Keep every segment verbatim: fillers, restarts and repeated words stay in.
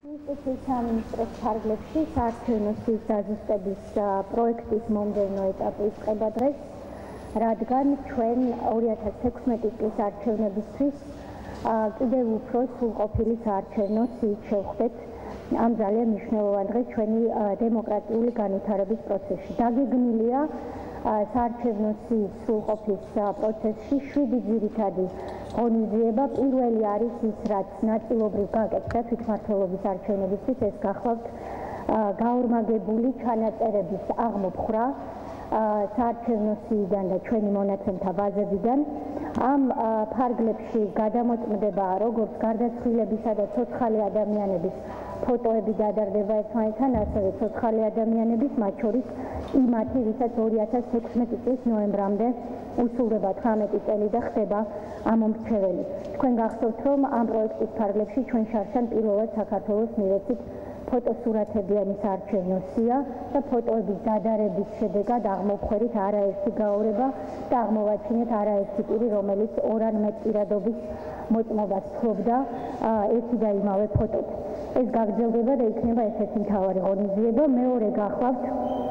იუსტიციის სამინისტროს ფარგლებში საარჩევნო სიის დაზუსტების პროექტის მომდევნო ეტაპი იწყება დღეს, რადგან ჩვენ ორი ათას თექვსმეტი წლის არჩევნებისთვის კიდევ უფრო სრულყოფილი საარჩევნო სიით შევხვდეთ. ამ ძალიან მნიშვნელოვან დღეს ჩვენი დემოკრატიული განვითარების პროცესში. დაგეგმილია საარჩევნო სიის სრულყოფის პროცესში შვიდი ძირითადი ღონისძიება. პირველი არის ის, რაც ნაწილობრივ გაკეთდა თვითმმართველობის არჩევნებისთვის, ეს გახლავთ გაორმაგებული ჩანაწერების აღმოფხვრა საარჩევნო სიიდან და ჩვენი მონაცემთა ბაზებიდან. ამ ფარგლებში გადამოწმდება როგორც გარდაცვლილებისა და ცოცხალი ადამიანების ფოტოები დადარდება ერთმანეთთან, ასევე ცოცხალი ადამიანების, მათ შორის იმათი, ვისაც ორი ათას თექვსმეტი წლის ნოემბრამდე უსულდება თვრამეტი წელი და ხდება ამომრჩეველი. თქვენ გახსოვთ, რომ ამ პროექტის ფარგლებში ჩვენ შარშან პირველად საქართველოს მივეცით ფოტოსურათებიანი საარჩევნო სია და ფოტოების დადარების შედეგად აღმოფხვერით არაერთი გაორება და აღმოვაჩინეთ არაერთი პირი, რომელიც ორ ან მეტ პირადობის მოწმობას ფლობდა ერთი და იმავე ფოტოთ. ეს გაგრძელდება და იქნება ერთ-ერთი მთავარი ღონისძიება. მეორე გახლავთ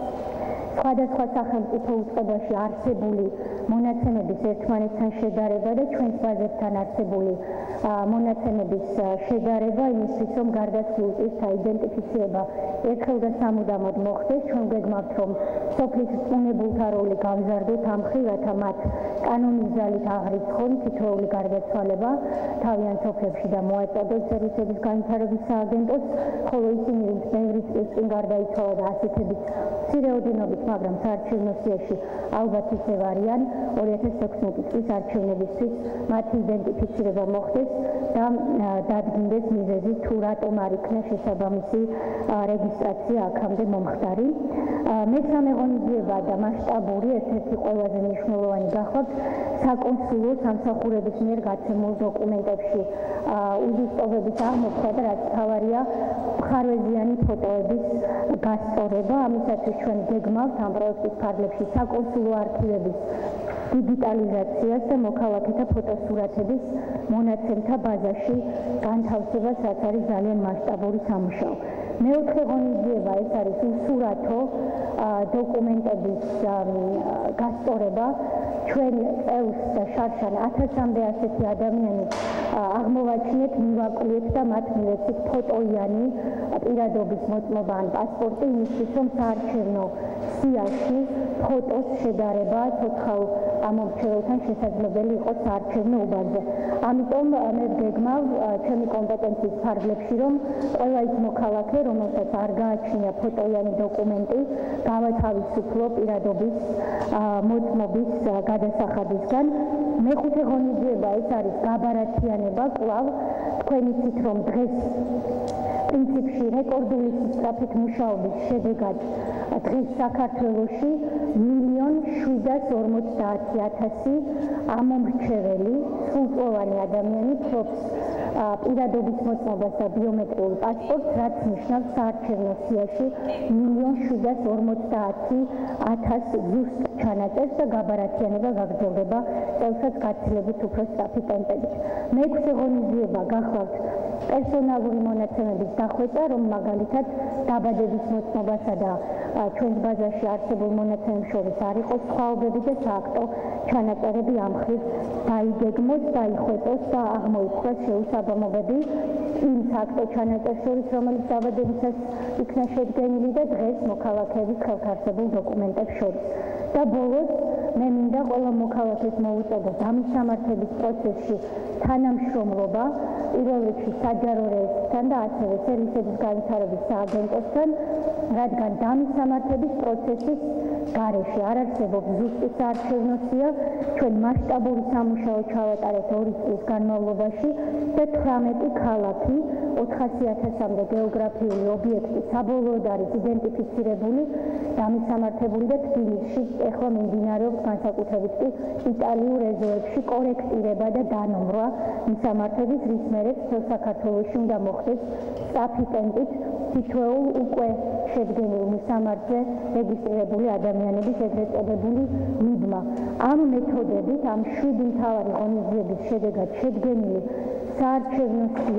სხვადასხვა სახელმწიფო უწყებაში არსებული მონაცემების ერთმანეთთან შედარება და ჩვენს ბაზებთან არსებული მონაცემების შედარება იმისთვის, რომ გარდაცვლილ პირთა იდენტიფიცირება ერთხელ და სამუდამოდ მოხდეს. ჩვენ გეგმავთ, რომ სოფლის რწმუნებულთა როლი გავზარდოთ ამ მხრივ, რათა მათ კანონის ძალით აღრიცხონ თითოეული გარდაცვალება თავიანთ სოფლებში და მოაწოდოთ სერვისების განვითარების სააგენტოს, ხოლო ისინი, ვინც ბევრი წლის წინ გარდაიცვალა და ასეთებით მცირეოდენობით, მაგრამ საარჩევნო სიაში ალბათ ისევ არიან, ორი ათას თექვსმეტი წლის არჩევნებისთვის მათი იდენტიფიცირება მოხდეს და დადგინდეს მიზეზი, თუ რატომ არ იქნა შესაბამისი რეგისტრაცია აქამდე მომხდარი. მესამე ღონისძიება და მასშტაბური, ერთ-ერთი ყველაზე მნიშვნელოვანი გახლავთ საკონსულო სამსახურების მიერ გაცემულ დოკუმენტებში უზუსტობების აღმოფხვრა და რაც თავარია ხარვეზიანი ფოტოების გასწორება. ამისათვის ჩვენ გეგმავთ ამ პროექტის ფარგლებში საკონსულო არქივების დიგიტალიზაციას და მოქალაქეთა ფოტოსურათების მონაცემთა ბაზაში განთავსებას, რაც არის ძალიან მასშტაბური სამუშაო. მეოთხე ღონისძიება ეს არის უსურათო დოკუმენტების გასწორება. ჩვენ წელს და შარშან ათასამდე ასეთი ადამიანი აღმოვაჩინეთ, მივაკვლიეთ და მათ მივეცით ფოტოიანი პირადობის მოწმობა ან პასპორტი, იმისთვის, რომ საარჩევნო სიაში ფოტოს შედარება ცოცხალ ამომრჩეველთან შესაძლებელი იყოს საარჩევნო უბანზე. ამიტომ მე გეგმავ ჩემი კომპეტენციის ფარგლებში, რომ ყველა ის მოქალაქე, რომელსაც არ გააჩნია ფოტოიანი დოკუმენტი, გავათავისუფლო პირადობის მოწმობის გადასახადისგან. მეხუთე ღონისძიება ეს არის გაბარათიანება. კვლავ თქვენ იცით, რომ დღეს პრინციპში რეკორდული სწრაფით მუშაობის შედეგად დღეს საქართველოში მილიონ შვიდას ორმოცდაათი ათასი ამომრჩეველი სრულწლოვანი ადამიანი ფლობს პირადობის მოწმობას და ბიომეტრიულ პასპორტს, რაც ნიშნავს საარჩევნო სიაში მილიონ შვიდას ორმოცდაათი ათას ზუსტ ჩანაწერს და გაბარათიანება გაგრძელდება წელსაც გაცილებით უფრო სწრაფი ტემპებით. მეექვსე ღონისძიება გახლავთ პერსონალური მონაცემების დახვეწა, რომ მაგალითად დაბადების მოწმობასა და ჩვენს ბაზაში არსებულ მონაცემებს შორის არ იყოს სხვაობები და სააქტო ჩანაწერები ამ მხრივ დაიგეგმოს, დაიხვეწოს და აღმოიფხვრას შეუსაბამობები იმ სააქტო ჩანაწერს შორის, რომელიც დაბადებისას იქნა შედგენილი და დღეს მოქალაქეების ხელთ არსებულ დოკუმენტებს შორის. და ბოლოს მე მინდა ყველა მოქალაქეს მოუწოდოთ ამის სამართების პროცესში თანამშრომლობა, პირველ რიგში საჯარო რეესტრთან და ასევე სერვისების განვითარების სააგენტოსთან, რადგან დამისამართების პროცესის გარეშე არ არსებობს ზუსტი საარჩევნო სია. ჩვენ მასშტაბური სამუშაო ჩავატარეთ ორი წლის განმავლობაში და თვრამეტი ქალაქი, ოთხასი ათასამდე გეოგრაფიული ობიექტი საბოლოოდ არის იდენტიფიცირებული, დამისამართებული და თბილისში ეხლა მიმდინარეობს განსაკუთრებით კი იტალიურ ეზოებში კორექტირება და დანომრვა მისამართების, რის მერეც მთელ საქართველოში უნდა მოხდეს სწრაფი ტემპით თითოეულ უკვე შედგენილ მისამართზე რეგისტრირებული ადამიანების ეგრეთ წოდებული მიდმა. ამ მეთოდებით, ამ შვიდი მთავარი ღონისძიების შედეგად შედგენილი საარჩევნო სია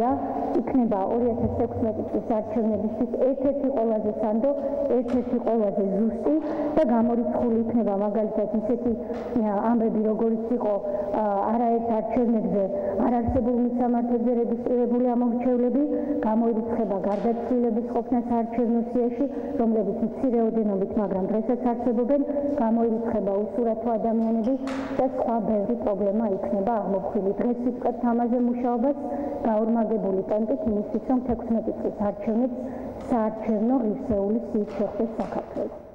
იქნება ორი ათას თექვსმეტი წლის არჩევნებისთვის ერთ-ერთი ყველაზე სანდო, ერთ-ერთი ყველაზე ზუსტი და გამორიცხული იქნება მაგალითად ისეთი ამბები, როგორც იყო არაერთ არჩევნებზე არ არსებულ მისამართებზე რეგისტრირებული ამორჩევლები, გამოირიცხება გარდაცვლილების ყოფნა საარჩევნო სიაში, რომლებიც მცირეოდენობით, მაგრამ დღესაც არსებობენ, გამოირიცხება უსურათო ადამიანები და სხვა ბევრი პრობლემა იქნება აღმოფხვილი. დღეს იწყებთ ამაზე მუშაობას გაორმაგებული ტემპით იმისთვის, რომ თექვსმეტი წლის არჩევნებს საარჩევნო ღირსეული სიის შეხვდეს საქართველოს.